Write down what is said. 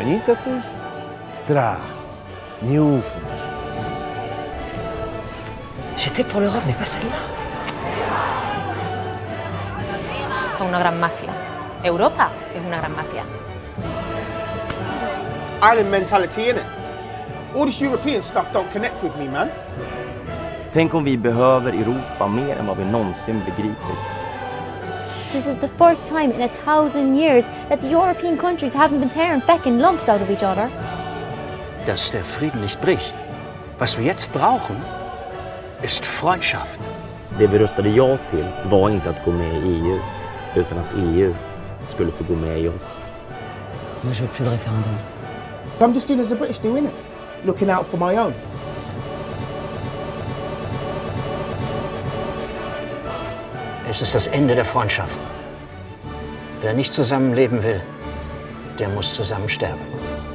граница, то есть страх, неуфность. J'étais pour l'Europe, mais pas celle-là. Son una gran mafia. Europa es una gran mafia. Island mentality, innit? All this European stuff don't connect with me, man. Tänk om vi behöver Europa mer än vad vi någonsin begripit. This is the first time in 1,000 years that the European countries haven't been tearing feckin' lumps out of each other. Dass der Frieden nicht bricht. Was wir jetzt brauchen, ist Freundschaft. Det vi röstade ja till var inte att gå med i EU, utan att EU skulle få gå med i oss. Moi, je veux plus de référendum. So I'm just doing as the British do, innit? Looking out for my own. Es ist das Ende der Freundschaft. Wer nicht zusammenleben will, der muss zusammen sterben.